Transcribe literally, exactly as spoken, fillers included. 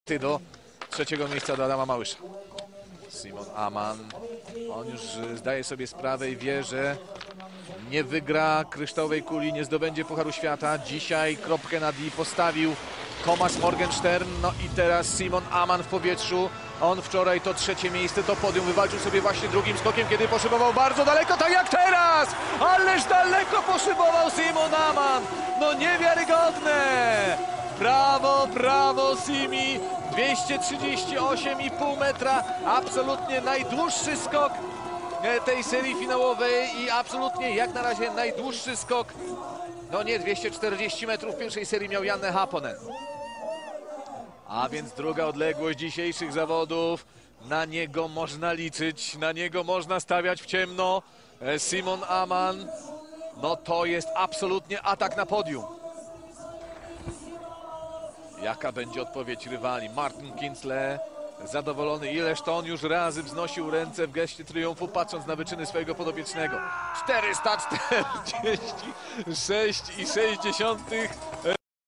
do trzeciego miejsca do Adama Małysza. Simon Aman, on już zdaje sobie sprawę i wie, że nie wygra kryształowej kuli, nie zdobędzie Pucharu Świata. Dzisiaj kropkę na D postawił Thomas Morgenstern, no i teraz Simon Aman w powietrzu. On wczoraj to trzecie miejsce, to podium wywalczył sobie właśnie drugim skokiem, kiedy poszybował bardzo daleko, tak jak teraz! Ależ daleko poszybował Simon Aman! No niewiarygodne! Brawo, brawo Simi! dwieście trzydzieści osiem i pół metra, absolutnie najdłuższy skok tej serii finałowej i absolutnie jak na razie najdłuższy skok. No nie, dwieście czterdzieści metrów w pierwszej serii miał Janne Haponen. A więc druga odległość dzisiejszych zawodów. Na niego można liczyć, na niego można stawiać w ciemno. Simon Aman, no to jest absolutnie atak na podium. Jaka będzie odpowiedź rywali? Martin Kinsle zadowolony, ileż to on już razy wznosił ręce w geście triumfu, patrząc na wyczyny swojego podobiecznego. czterysta czterdzieści sześć i sześć dziesiątych